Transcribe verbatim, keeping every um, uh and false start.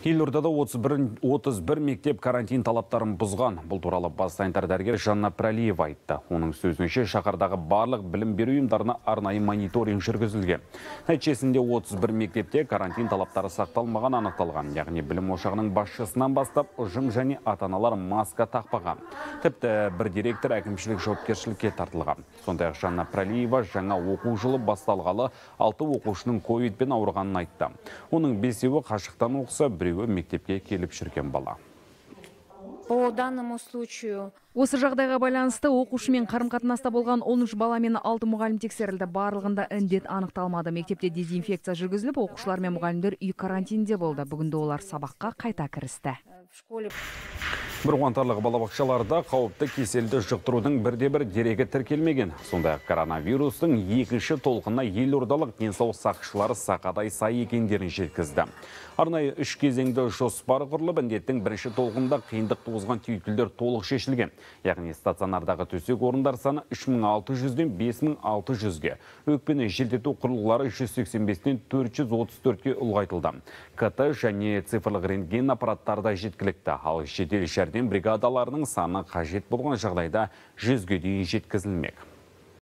Елордада отыз бір мектеп карантин талаптарын бұзған. Бұл туралы бас санитар дәрігер Жанна Пірәлиева айтты. Оның сөзінше шаһардағы барлық білім беру ұйымдарына арнайы мониторинг жүргізілген. Нәтижесінде отыз бір мектепте карантин талаптары сақталмаған анықталған. Яғни білім ошағының басшысынан бастап ұжым және ата-аналар маска тақпаған. Тіпті бір директор әкімшілік жауапкершілікке тартылған. Сондай-ақ Жанна Пірәлиева жаңа оқу жылы басталғалы алты оқушының ковидпен ауырғанын айтты. Оның бесеуі қашықтан оқыса, біреуі мектепке келіп жүрген бала. По данному случаю осы жағдайға байланысты оқушымен қарым-қатынаста болған он үш бала мен алты мұғалім тексерілді. Барлығында індет анықталмады. Мектепте дезинфекция жүргізіліп, оқушылар мен мұғалімдер үй карантинде болды. Бүгінде олар сабаққа қайта кірісті. Бір қуантарлығы балабақшаларда қауіпті кеселді жұқтырудың бірде-бір дерегі тіркелмеген. Сондай-ақ коронавирустың екінші толқынына елордалық денсаулық сақшылары сақадай сай екендерін жеткізді. Арнайы үш кезеңді жоспар құрылып, індеттің бірінші толқында қиындық туғызған түйткілдер толық шешілген. Яғни стационардағы төсек орындар саны үш мың алты жүзден бес мың алты жүзге, өкпені желдету құрылғылары жүз сексен бестен төрт жүз отыз төртке ұлғайтылды. КТ және цифрлық рентген аппараттары да жеткілікті. Ал жедел жәрдем бригадаларының саны қажет болған жағдайда жүзге дейін жеткізілмек.